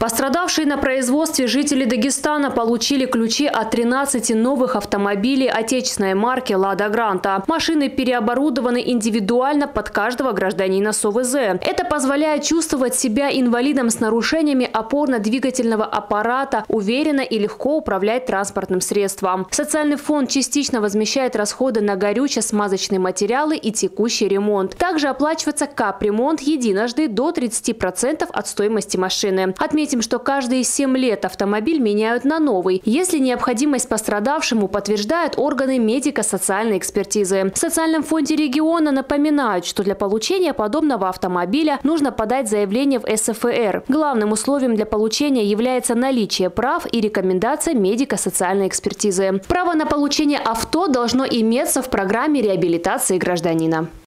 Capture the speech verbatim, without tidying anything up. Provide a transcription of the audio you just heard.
Пострадавшие на производстве жители Дагестана получили ключи от тринадцати новых автомобилей отечественной марки «Лада Гранта». Машины переоборудованы индивидуально под каждого гражданина СОВЗ. Это позволяет чувствовать себя инвалидом с нарушениями опорно-двигательного аппарата, уверенно и легко управлять транспортным средством. Социальный фонд частично возмещает расходы на горюче-смазочные материалы и текущий ремонт. Также оплачивается капремонт единожды до тридцати процентов от стоимости машины. Отметим, что каждые семь лет автомобиль меняют на новый, если необходимость пострадавшему подтверждают органы медико-социальной экспертизы. В Социальном фонде региона напоминают, что для получения подобного автомобиля нужно подать заявление в эс эф эр. Главным условием для получения является наличие прав и рекомендация медико-социальной экспертизы. Право на получение авто должно иметься в программе реабилитации гражданина.